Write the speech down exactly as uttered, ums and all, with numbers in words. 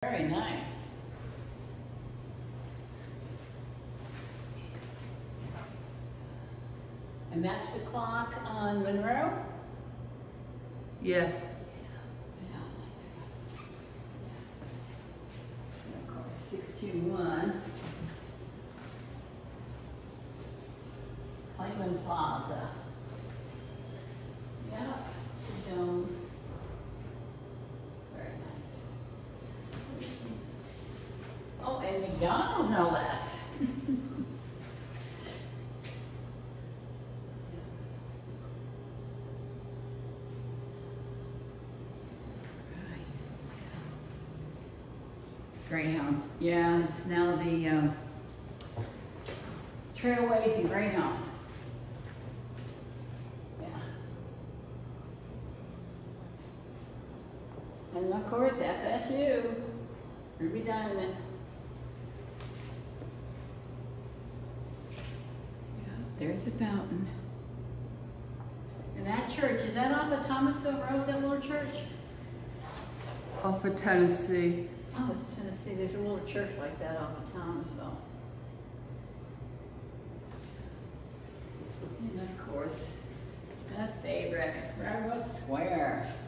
very nice. And that's the clock on Monroe? Yes. Yeah. And of course, six two one. Clayman Plaza. Yeah, the dome. Very nice. Oh, and McDonald's no less. Greyhound. Yeah, it's now the um, Trailways and Greyhound. Yeah. And of course, F S U, Ruby Diamond. Yeah, there's a fountain. And that church, is that off of Thomasville Road, that little church? Off of Tallahassee. Oh, it's Tennessee. There's a little church like that off of Thomasville. And of course, a favorite, Railroad Square.